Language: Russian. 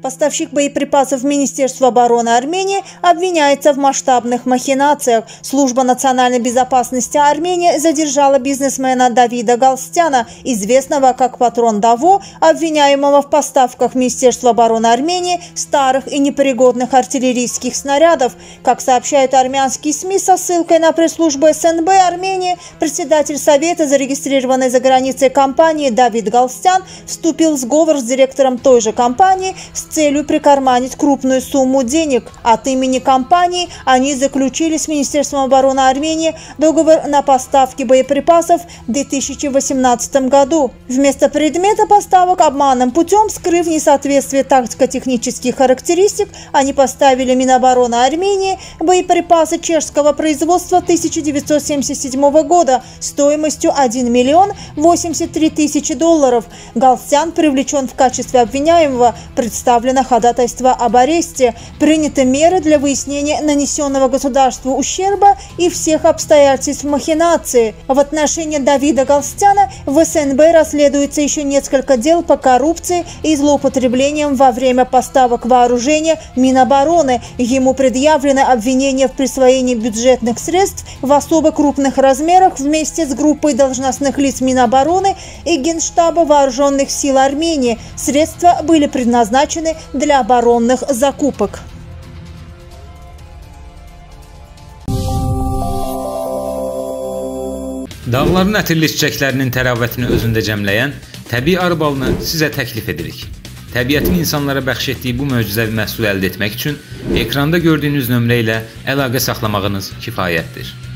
Поставщик боеприпасов Министерства обороны Армении обвиняется в масштабных махинациях. Служба национальной безопасности Армении задержала бизнесмена Давида Галстяна, известного как Патрон Даво, обвиняемого в поставках Министерства обороны Армении старых и непригодных артиллерийских снарядов. Как сообщают армянские СМИ со ссылкой на пресс-службу СНБ Армении, председатель совета, зарегистрированной за границей компании Давид Галстян, вступил в сговор с директором той же компании с целью прикарманить крупную сумму денег. От имени компании они заключили с Министерством обороны Армении договор на поставки боеприпасов в 2018 году. Вместо предмета поставок обманным путем, скрыв несоответствие тактико-технических характеристик, они поставили Минобороны Армении боеприпасы чешского производства 1977 года стоимостью 1 миллион 83 тысячи долларов. Галстян привлечен в качестве обвиняемого, представлено ходатайство об аресте. Приняты меры для выяснения нанесенного государству ущерба и всех обстоятельств махинации. В отношении Давида Галстяна в СНБ расследуется еще несколько дел по коррупции и злоупотреблениям во время поставок вооружения Минобороны. Ему предъявлено обвинение в присвоении бюджетных средств в особо крупных размерах вместе с группой должностных лиц Минобороны и Генштаба Вооруженных сил Армении. Средства были предназначены для оборонных закупок. Dağların ətirli çiçəklərinin təravətini özündə cəmləyən təbii arı balını sizə təklif edirik. Təbiətin insanlara bəxş etdiyi bu möcüzəvi məhsulu əldə etmək üçün ekranda gördüyünüz nömrə ilə əlaqə saxlamağınız kifayətdir.